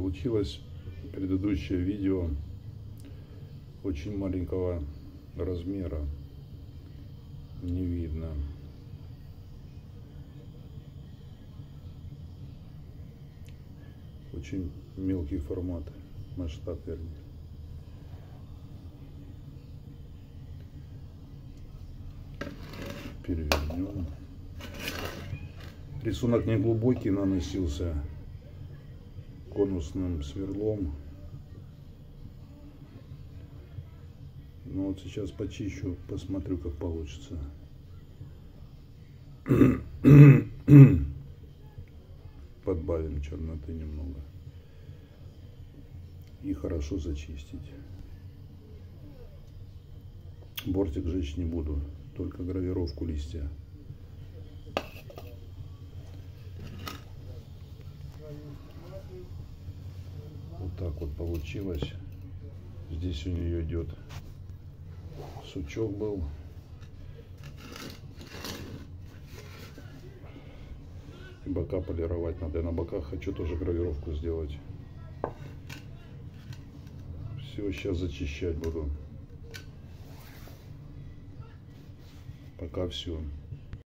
Получилось предыдущее видео очень маленького размера, не видно. Очень мелкий формат, масштаб вернее. Перевернем. Рисунок не глубокий, наносился конусным сверлом. Но вот сейчас почищу, посмотрю, как получится. Подбавим черноты немного. И хорошо зачистить. Бортик жечь не буду, только гравировку листья. Вот так вот получилось. Здесь у нее идет сучок был. И бока полировать надо. Я на боках хочу тоже гравировку сделать. Все, сейчас зачищать буду. Пока все.